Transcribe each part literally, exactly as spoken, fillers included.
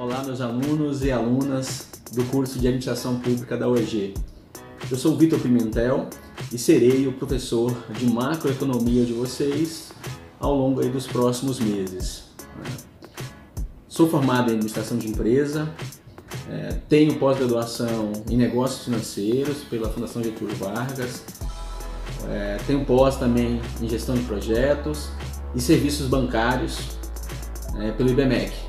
Olá, meus alunos e alunas do curso de Administração Pública da U E G. Eu sou o Vitor Pimentel e serei o professor de macroeconomia de vocês ao longo aí dos próximos meses. Sou formado em Administração de Empresa, tenho pós-graduação em Negócios Financeiros pela Fundação Getúlio Vargas, tenho pós também em Gestão de Projetos e Serviços Bancários pelo I B M E C.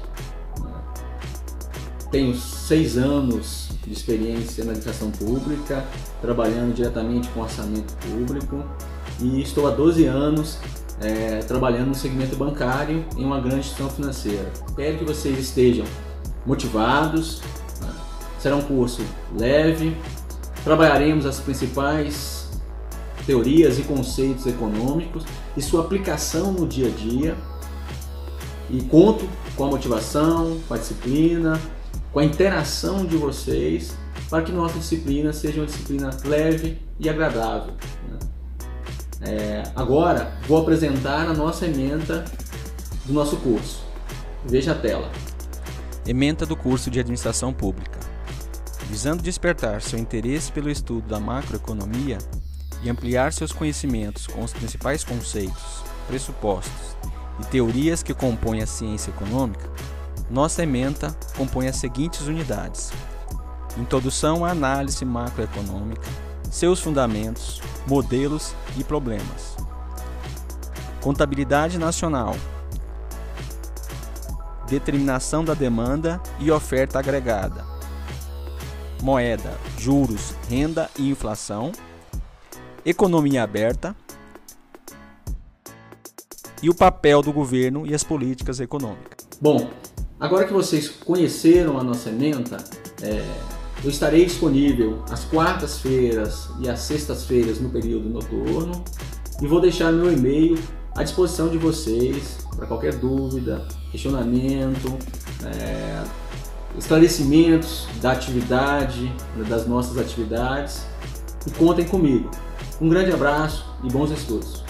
Tenho seis anos de experiência na administração pública, trabalhando diretamente com orçamento público, e estou há doze anos é, trabalhando no segmento bancário em uma grande instituição financeira. Espero que vocês estejam motivados, né? Será um curso leve, trabalharemos as principais teorias e conceitos econômicos e sua aplicação no dia a dia, e conto com a motivação, com a disciplina, com a interação de vocês, para que nossa disciplina seja uma disciplina leve e agradável. É, agora vou apresentar a nossa ementa do nosso curso. Veja a tela. Ementa do curso de Administração Pública. Visando despertar seu interesse pelo estudo da macroeconomia e ampliar seus conhecimentos com os principais conceitos, pressupostos e teorias que compõem a ciência econômica, nossa ementa compõe as seguintes unidades: Introdução à análise macroeconômica, seus fundamentos, modelos e problemas. Contabilidade nacional, determinação da demanda e oferta agregada. Moeda, juros, renda e inflação. Economia aberta. E o papel do governo e as políticas econômicas. Bom, agora que vocês conheceram a nossa ementa, é, eu estarei disponível às quartas-feiras e às sextas-feiras no período noturno, e vou deixar meu e-mail à disposição de vocês para qualquer dúvida, questionamento, é, esclarecimentos da atividade, das nossas atividades, e contem comigo. Um grande abraço e bons estudos!